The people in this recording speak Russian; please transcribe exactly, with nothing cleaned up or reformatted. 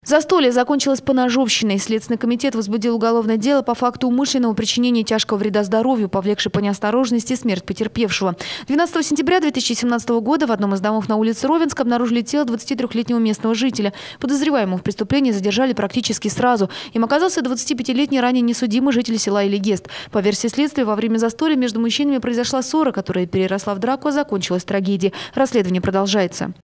Застолье закончилось поножовщиной. Следственный комитет возбудил уголовное дело по факту умышленного причинения тяжкого вреда здоровью, повлекшей по неосторожности смерть потерпевшего. двенадцатого сентября две тысячи семнадцатого года в одном из домов на улице Ровенск обнаружили тело двадцатитрёхлетнего местного жителя. Подозреваемого в преступлении задержали практически сразу. Им оказался двадцатипятилетний ранее несудимый житель села Элигест. По версии следствия, во время застолья между мужчинами произошла ссора, которая переросла в драку, а закончилась трагедией. Расследование продолжается.